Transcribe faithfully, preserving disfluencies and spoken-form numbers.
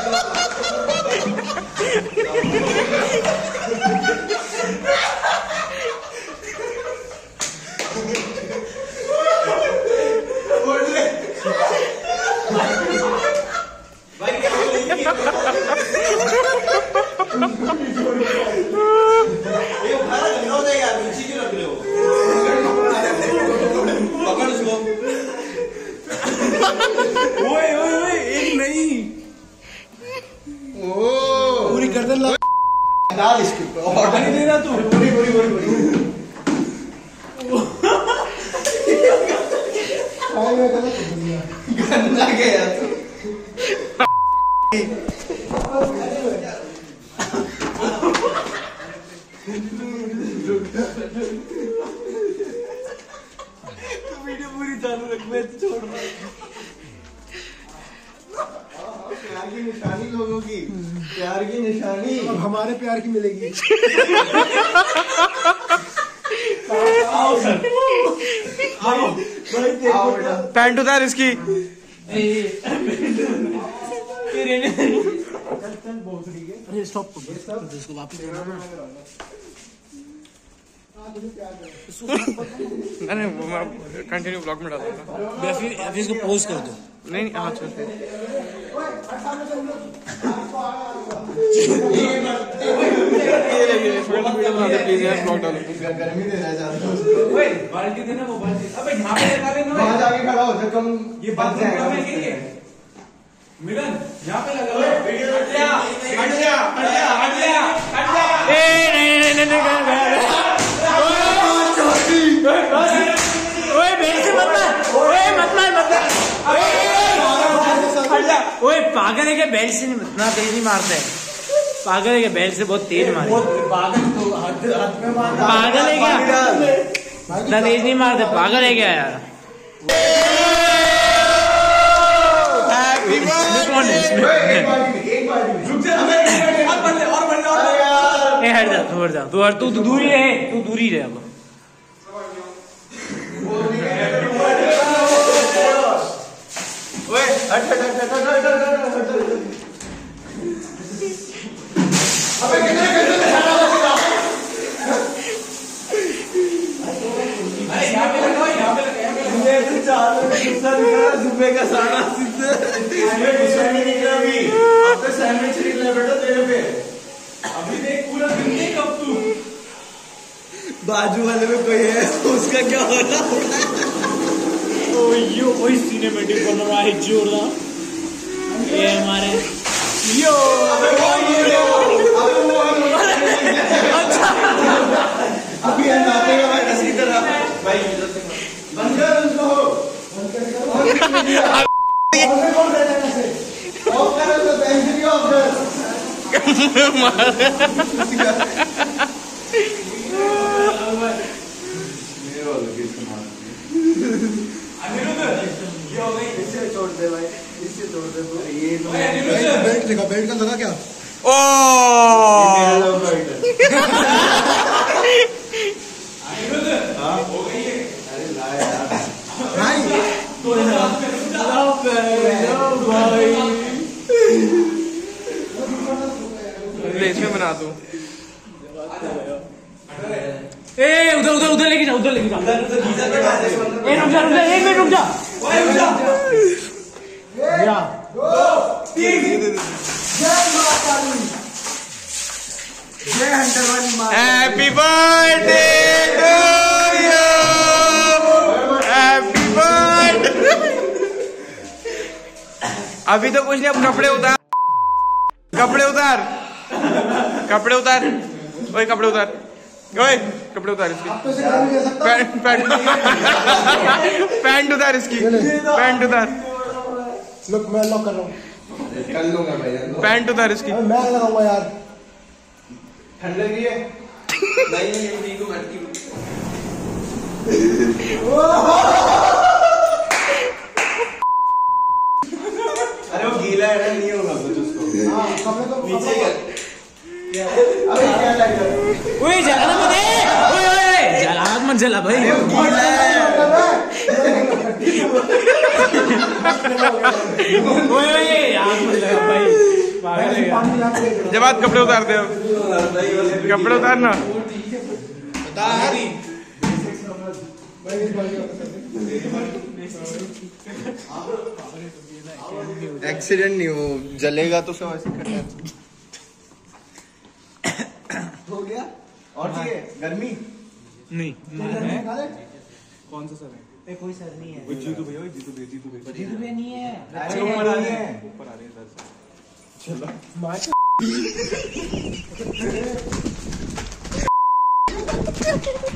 ओए ओए ओए एक नहीं पूरी गर्दन लगा डाल इसके ऊपर ऑर्डर नहीं दे रहा तू बोली बोली बोली बोली हाय मैं गलत हो गया गंदा गया तू वीडियो पूरी चालू रख मैं छोड़ रहा प्यार की निशानी लोगों की प्यार की निशानी अब हमारे प्यार की मिलेगी आओ सर आओ भाई देखो पैंट उतार इसकी अरे स्टॉप इसको वापस अरे वो मैं कंटिन्यू ब्लॉग में डालूंगा या फिर अभी इसको पोज कर दो नहीं नहीं हाँ चल प्लीज यार ब्लॉग डालो गर्मी दे रहा है ओए बाल्टी देना वो बाल्टी अबे यहां पे लगा देना वहां जाके खड़ा हो जब कम ये बात है मिलन यहां पे लगा वीडियो हट जा हट जा हट जा हट जा हट जा ए नहीं नहीं नहीं नहीं ओए बेल से मत मार ओए मत मार मत मार ओए पागल है क्या बेल से इतना तेज नहीं मारते पागल है क्या बेल से बहुत तेज मारे पागल तो हद हद में मार पागल है क्या इतना तेज नहीं मारते पागल है क्या यार हट जा तू हट जा तू हट तू दूरी रहे तू दूरी रहे अब अबे कितने कितने अरे यहाँ पे लगाओ यहाँ पे लगाओ ये तो चार गुस्सा दिख रहा है सुबह का सारा सीधे ये गुस्सा नहीं दिख रहा अभी अब तो सैंडविच निकला बेटा तेरे पे अभी देख पूरा दिन नहीं कब तू बाजू वाले में कोई है उसका क्या हो रहा है ओ यो वही सिनेमैटिक बन रहा है जोरदार ये हमारे यो अबे वो ये अबे वो अच्छा अभी नाते का भाई इसी तरह भाई बंद कर उसको बंद कर कौन कर देना से ऑफ कर उसको पेंसिल ऑफ कर मेरे वाले की समान अनिरुद्ध ये हो गई इससे छोड़ दे भाई इससे छोड़ दे तू ये तो बेल्ट लगा बेल्ट का लगा क्या ओ अनिरुद्ध हां हो गई है अरे ला यार भाई तो भाई ले इसमें बना दूं ए उधर उधर उधर लेके जा उधर लेके जा उधर उधर गीजर पे डाल दे ए रुक जा रुक जा एक मिनट रुक जा ओए रुक जा या दो तीन जय माता दी जय हंटर वाली मां happy birthday to you happy birthday अभी तो कुछ नहीं अब कपड़े उतार कपड़े उतार कपड़े उतार ओए कपड़े उतार ओए कपड़े उतार इसकी पैंट पैंट पैंट उतार इसकी पैंट उतार लुक मैं लॉक कर रहा हूँ कर लूंगा भाई पैंट उतार इसकी मैं लगाऊंगा यार ठंड लगी है नहीं नहीं नहीं को मटकी अरे वो गीला है ना नहीं होगा कुछ उसको हां कपड़े तो नीचे कर अरे क्या लग रहा है ओए जला मत ए ओए ओए जला मत जला भाई गीला है ओए ओए आग मत लगा भाई जवाब कपड़े उतार दे कपड़े उतारना एक्सीडेंट नहीं हो जलेगा तो सब ऐसे करना हो गया। और चाहिए गर्मी नहीं कौन सा सर है? कोई सर नहीं है। जीतू भैया जीतू भैया जीतू भैया जीतू भैया नहीं है। अरे ऊपर आ रहे हैं ऊपर आ रहे हैं सर। चलो